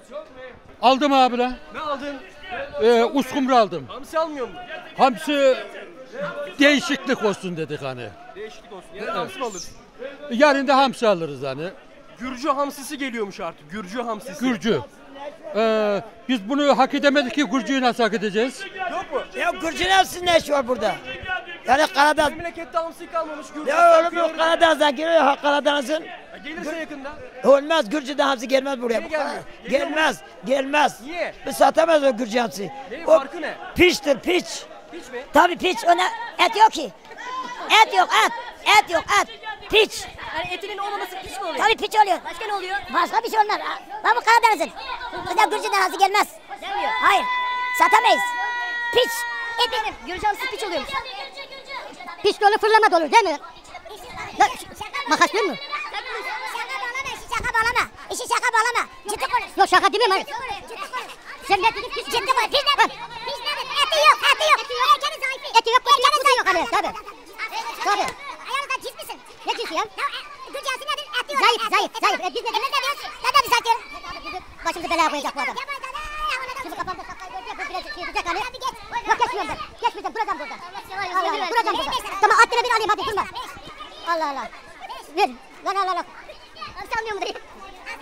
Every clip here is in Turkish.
Aldım abi lan. Ne aldın? Uskumru aldım. Hamsi almıyor musun? Hamsi değişiklik olsun dedik hani. Değişiklik olsun. Yani hamsi mi alırsın? Yarın da hamsi alırız hani. Gürcü hamsisi geliyormuş artık. Gürcü hamsisi. Gürcü. Biz bunu hak edemedik ki Gürcü'yü nasıl hak edeceğiz? Yok mu? Ya Gürcü'nün hepsinin ne işi var burada? Yani Karadağ... Memlekette hamsi kalmamış. Gürcü Ya oğlum bu Karadeniz'den geliyor ha Karadeniz'in. Gelirse yakında. Olmaz Gürcü'den hamsi gelmez buraya. Niye gelmiyor? Geliyor mu? Gelmez. Niye? Biz satamaz o Gürcü hamsi. Neyin O farkı ne? piçtir piç. Hiç mi? Tabii piç ona et yok ki. Et yok et. Et yok et. Piç. Yani etinin olmaması piç mi oluyor? Tabii piç oluyor. Başka ne oluyor? Başka bir şey olmaz. Lan bu Karadeniz'in. Bizden Gürcü'den hamsi gelmez. Gelmiyor. Hayır. Satamayız. Piç. Efendim, göreceğim siz piç oluyormuş. Piç dolu fırlama dolu değil mi? Makas değil mi? Şaka bağlama. İşi şaka bağlama. Ciddi konuş. Yok şaka değil mi? Ciddi konuş. Sen ne dedin? Ciddi konuş. Piç ne? Piç ne? Eti yok. Eti yok. Erkenin zayıfı. Eti yok. Erkenin yok. Tabii. Tabii. Ayağınızda cins misin? Ne cinsi ya? Gürcüsü nedir? Eti yok. Zayıf. Biz ne diyoruz? Ne de biz atıyoruz? Başımızı belaya koyacak bu adam. Şimdi kafamda saklayı görecek. Bu biraz şey edecek hani. Yok geçmiyorum ben. Geçmeyeceğim. Duracağım burada. Duracağım burada. Tamam attığını bir alayım hadi durma. Allah Allah. Ver. Lan al. Hamsi almıyor mu dayı?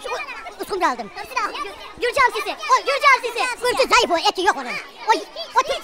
Uskumru aldım. Gürcü hamsisi. O Gürcü hamsisi. Gürcü zayıf o eti yok onun. O piç